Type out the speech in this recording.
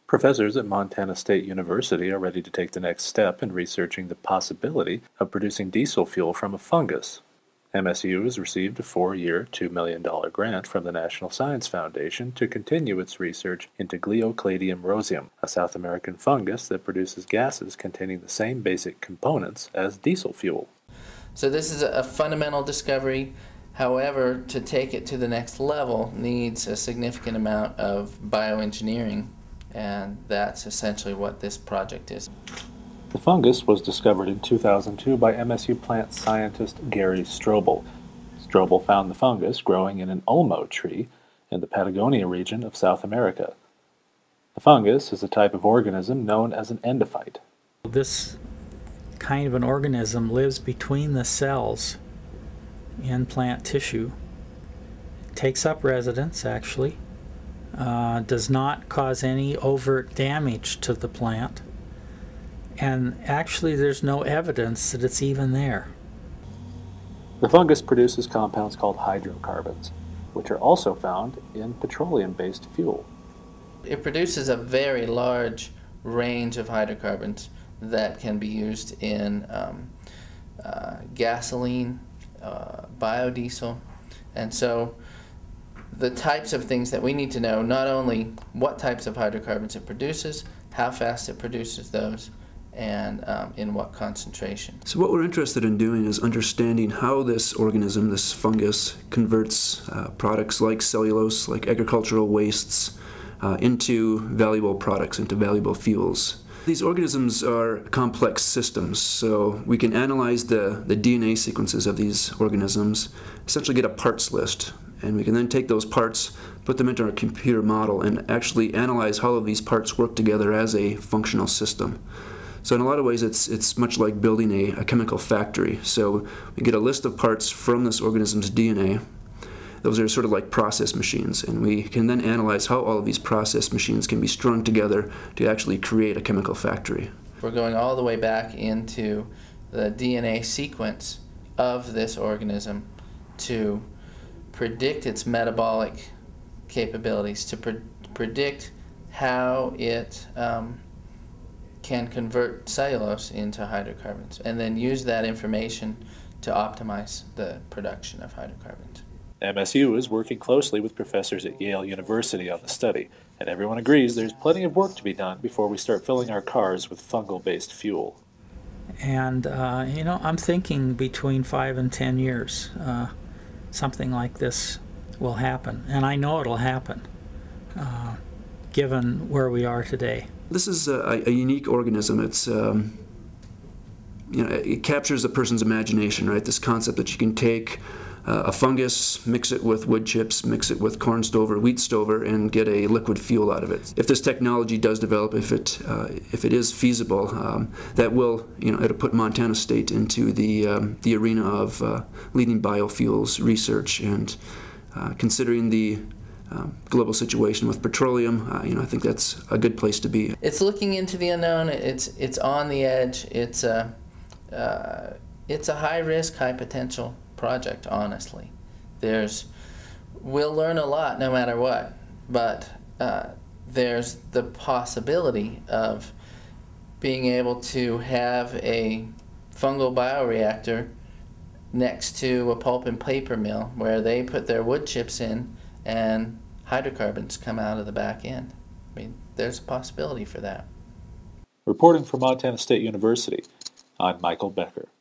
Professors at Montana State University are ready to take the next step in researching the possibility of producing diesel fuel from a fungus. MSU has received a 4-year, $2 million grant from the National Science Foundation to continue its research into Gliocladium roseum, a South American fungus that produces gases containing the same basic components as diesel fuel. So this is a fundamental discovery. However, to take it to the next level needs a significant amount of bioengineering, and that's essentially what this project is. The fungus was discovered in 2002 by MSU plant scientist Gary Strobel. Strobel found the fungus growing in an ulmo tree in the Patagonia region of South America. The fungus is a type of organism known as an endophyte. This kind of an organism lives between the cells in plant tissue, takes up residence actually, does not cause any overt damage to the plant, and actually there's no evidence that it's even there. The fungus produces compounds called hydrocarbons, which are also found in petroleum-based fuel. It produces a very large range of hydrocarbons that can be used in gasoline, biodiesel, and so the types of things that we need to know, not only what types of hydrocarbons it produces, how fast it produces those, and in what concentration. So what we're interested in doing is understanding how this organism, this fungus, converts products like cellulose, like agricultural wastes, into valuable products, into valuable fuels. These organisms are complex systems, so we can analyze the DNA sequences of these organisms, essentially get a parts list, and we can then take those parts, put them into our computer model, and actually analyze how all of these parts work together as a functional system. So in a lot of ways it's much like building a chemical factory. So we get a list of parts from this organism's DNA. Those are sort of like process machines, and we can then analyze how all of these process machines can be strung together to actually create a chemical factory. We're going all the way back into the DNA sequence of this organism to predict its metabolic capabilities, to predict how it can convert cellulose into hydrocarbons, and then use that information to optimize the production of hydrocarbons. MSU is working closely with professors at Yale University on the study, and everyone agrees there's plenty of work to be done before we start filling our cars with fungal-based fuel. And, I'm thinking between 5 and 10 years, something like this will happen. And I know it'll happen, given where we are today. This is a unique organism. It's, it captures a person's imagination, right? This concept that you can take a fungus, mix it with wood chips, mix it with corn stover, wheat stover, and get a liquid fuel out of it. If this technology does develop, if it is feasible, that will, it'll put Montana State into the arena of leading biofuels research, and considering the global situation with petroleum, I think that's a good place to be. It's looking into the unknown. It's on the edge. It's a high risk, high potential project, honestly. We'll learn a lot no matter what, but there's the possibility of being able to have a fungal bioreactor next to a pulp and paper mill where they put their wood chips in and hydrocarbons come out of the back end. I mean, there's a possibility for that. Reporting from Montana State University, I'm Michael Becker.